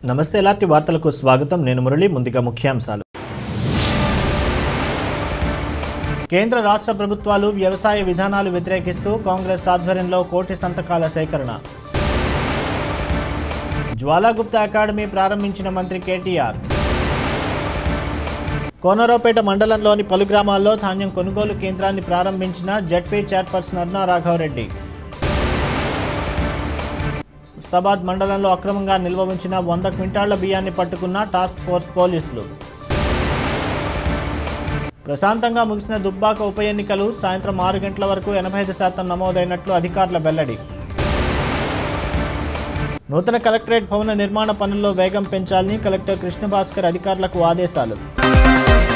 నమస్తే ఎలాంటి వార్తలకు స్వాగతం నేను మురళి ముందుగా ముఖ్యాంశాలు కేంద్ర రాష్ట్ర ప్రభుత్వాలు వ్యవసాయ విధానాలు వ్యతిరేకిస్తూ కాంగ్రెస్ ఆధ్వర్యంలో కోటి సంతకాల సేకరణ జ్వాలాగుప్తా అకాడమీ ప్రారంభించిన మంత్రి కేటీఆర్ కోనరావుపేట మండలంలోని పలు గ్రామాల్లో ధాన్యం కొనుగోలు కేంద్రాన్ని ప్రారంభించిన జెడ్పీ చైర్పర్సన్ అరుణ రాఘవరెడ్డి ముస్తాబాద్ మండలంలో అక్రమంగా నిల్వ ఉంచిన 100 క్వింటాళ్ల బియ్యాన్ని పట్టుకున్న టాస్క్ ఫోర్స్ పోలీసులు ప్రశాంతంగా ముగిసిన దుబ్బాక ఉప ఎన్నికలు సాయంత్రం 6 గంటల వరకు 85% నమోదైనట్లు అధికారుల వెల్లడి నూతన కలెక్టరేట్ భవన నిర్మాణ పనుల్లో వేగం పెంచాలని కలెక్టర్ కృష్ణభాస్కర్ అధికారులకు ఆదేశాలు